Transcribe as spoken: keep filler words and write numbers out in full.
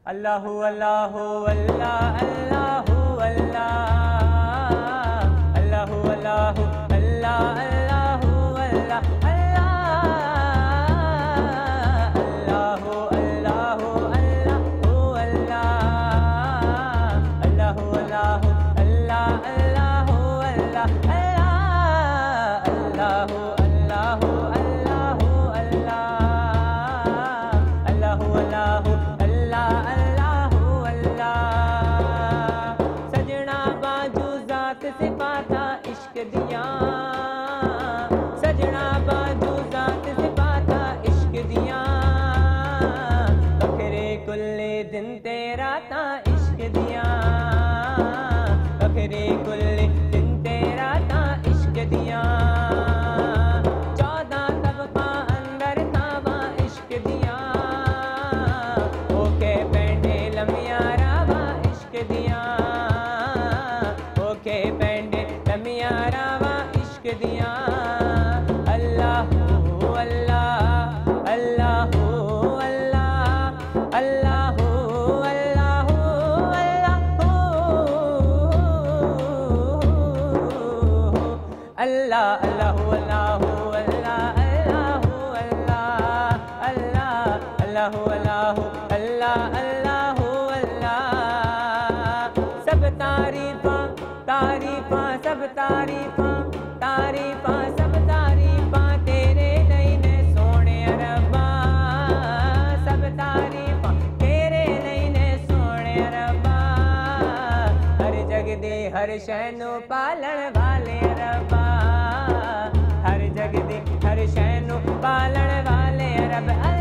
अल्लाहु अल्लाहु अल्लाह अल्लाहु अल्लाह अल्लाहु अल्लाहु अल्लाह अल्लाहु अल्लाह अल्लाहु अल्लाहु अल्लाहु अल्लाह अल्लाहु अल्लाहु अल्लाह अल्लाहु अल्लाह अल्लाहु अल्लाहु अल्लाहु अल्लाह अल्लाहु अल्लाहु अल्लाह अल्लाहु अल्लाह। सजना बाजू जात से पाता इश्क दिया, सजना बाजू जात से पाता इश्क दिया, बखरे कुल्ले दिन तेरा ता इश्क दिया, बखरे कुल्ले दिन तेरा ता इश्क दिया। चौदह तबका अंदर था वहाँ इश्क दिया, ओके पेंडे लमियारा वहाँ इश्क दिया, ओके पेंडे लमियारा वहाँ इश्क दिया। अल्लाहु अल्लाह अल्लाहु अल्लाह अल्लाहु अल्लाहु अल्लाहु अल्लाह अल्लाहु अल्लाहु अल्लाह अल्लाहु अल्लाह अल्लाह अल्लाहु अल्लाहु अल्लाह अल्लाहु अल्लाह। सब तारीफा तारीफा सब तारीफा तारीफा सब तारीफा तेरे नहीं ने सोने रब्बा, सब तारीफा तेरे नहीं ने सोने रब्बा। हर जग दे हर शैनो पालन वाले रब्बा, हर जग दे हर शैनो पालन वाले रब।